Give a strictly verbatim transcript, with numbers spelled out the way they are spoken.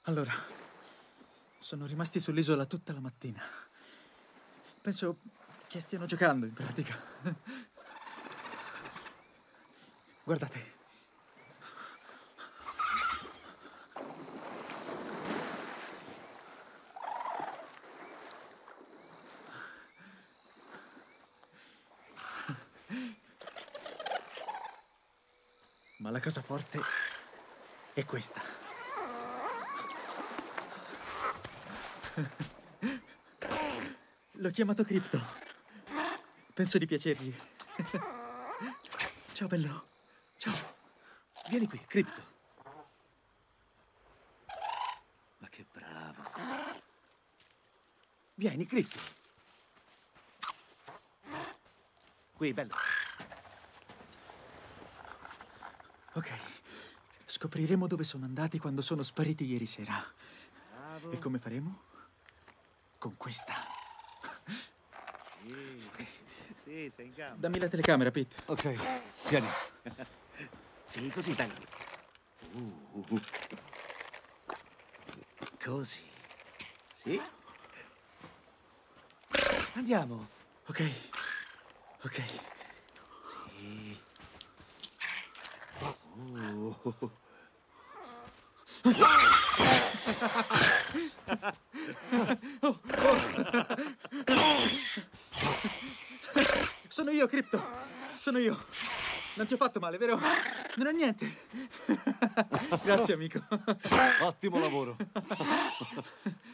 Allora, sono rimasti sull'isola tutta la mattina. Penso che stiano giocando, in pratica. Guardate. Ma la cosa forte è questa. L'ho chiamato Crypto. Penso di piacergli. Ciao, bello. Ciao. Vieni qui, Crypto. Ma che bravo. Vieni, Crypto. Qui, bello. Ok. Scopriremo dove sono andati quando sono spariti ieri sera. Bravo. E come faremo? Con questa. Sì, okay. Sì, sei in gamba. Dammi la telecamera, Pete. Ok, vieni. Sì, così, bello. Uh, uh. Così. Sì. Andiamo. Ok. Ok. Sì. Uh. Oh, oh. Sono io, Crypto. Sono io. Non ti ho fatto male, vero? Non è niente. Grazie, amico. Ottimo lavoro.